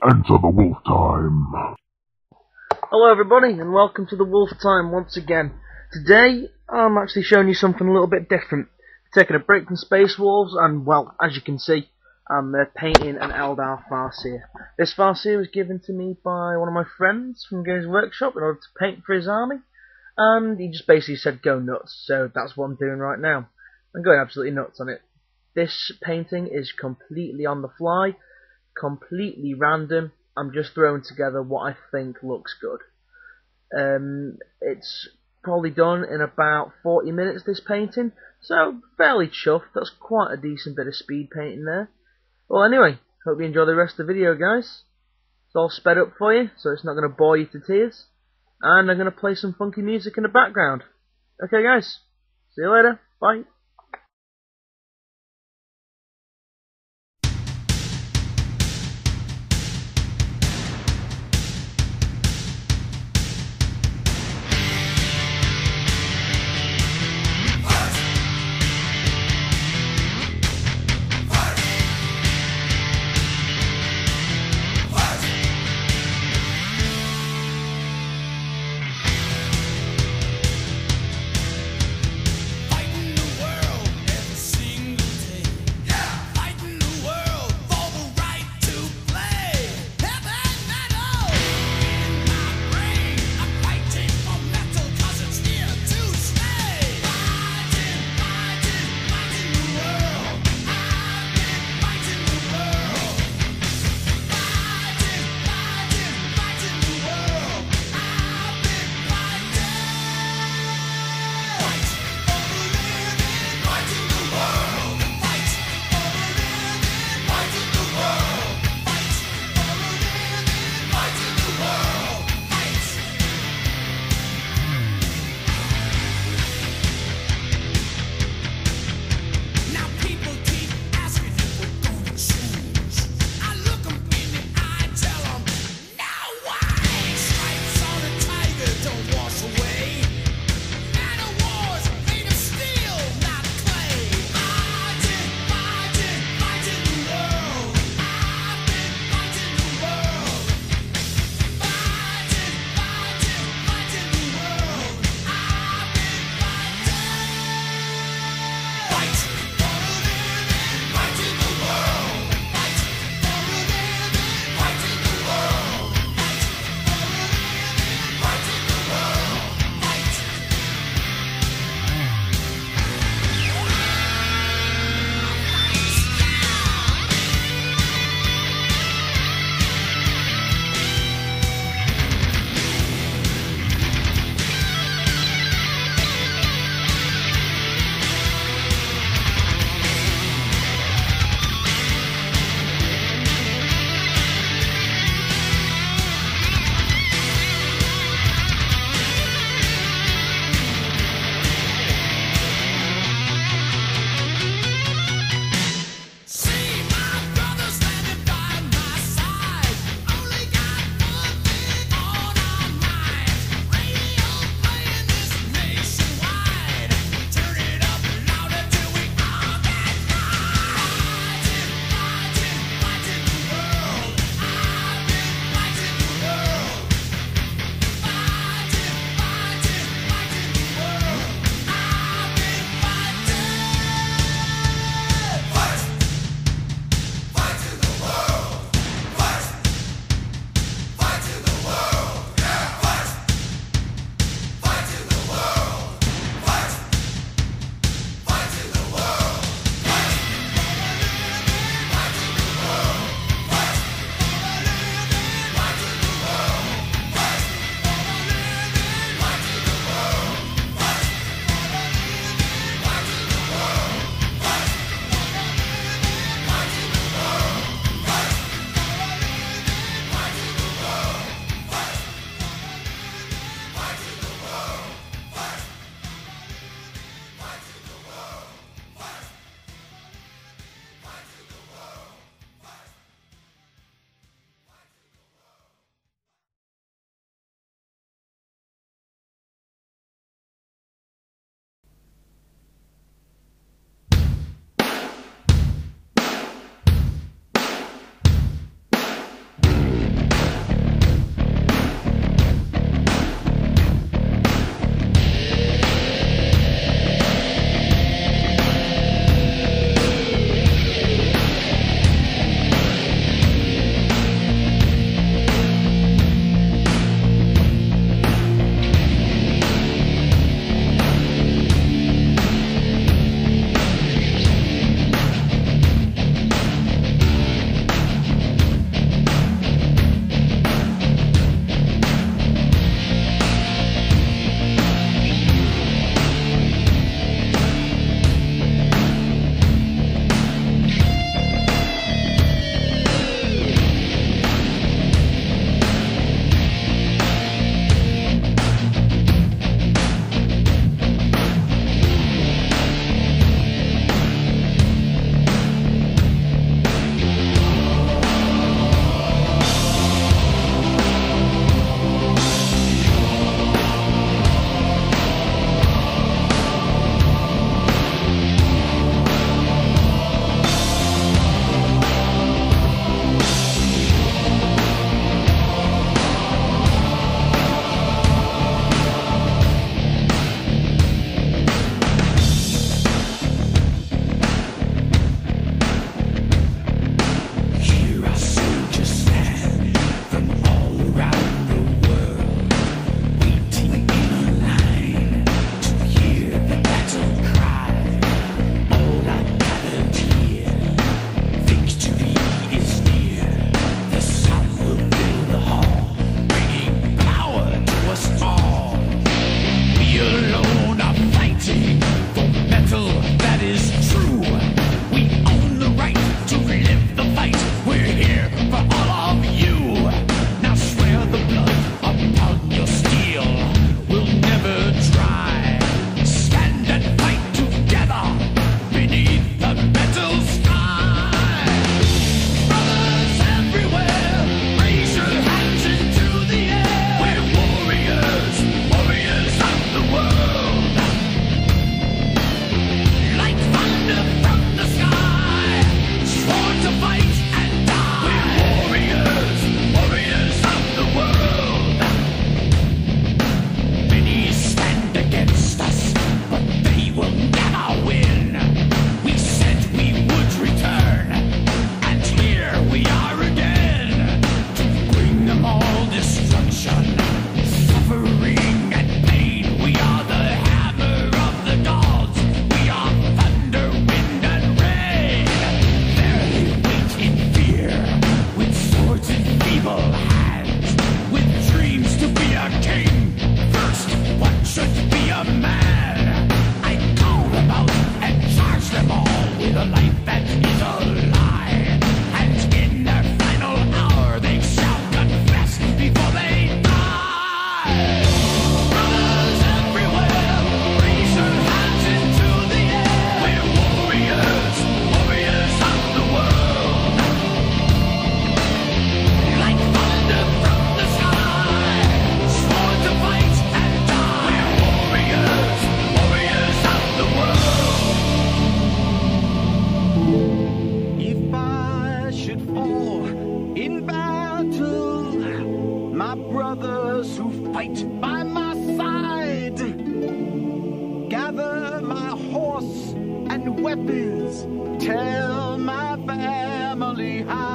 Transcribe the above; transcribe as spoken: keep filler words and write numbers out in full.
Enter the wolf time. Hello everybody and welcome to the wolf time once again. Today I'm actually showing you something a little bit different. Taking a break from Space Wolves and, well, as you can see, I'm uh, painting an Eldar Farseer. This Farseer was given to me by one of my friends from Games Workshop in order to paint for his army, and he just basically said go nuts, so that's what I'm doing right now. I'm going absolutely nuts on it. This painting is completely on the fly, completely random. I'm just throwing together what I think looks good. Um, it's probably done in about forty minutes, this painting, so fairly chuffed. That's quite a decent bit of speed painting there. Well, anyway, hope you enjoy the rest of the video, guys. It's all sped up for you, so it's not going to bore you to tears. And I'm going to play some funky music in the background. Okay, guys. See you later. Bye. Fighting the world. life that is a lie. And in their final hour they shall confess before they die. Brothers everywhere, raise your hands into the air. We're warriors, warriors of the world. Like thunder from the sky, sworn to fight and die. We're warriors, warriors of the world. If I should fall in battle, my brothers who fight by my side, gather my horse and weapons, tell my family how.